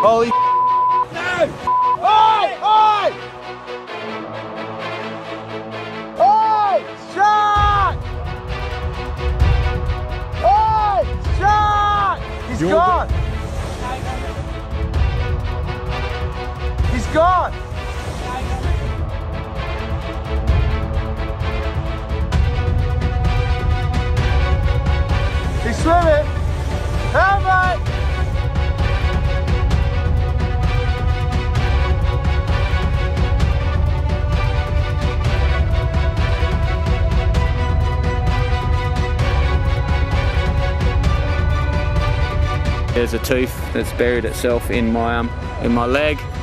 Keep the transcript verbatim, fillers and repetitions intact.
Holy no! Oi! Oi! Oi! Shark! Oi! Shark! He's You're gone! He's gone! He's swimming! Help me! There's a tooth that's buried itself in my um, in my leg.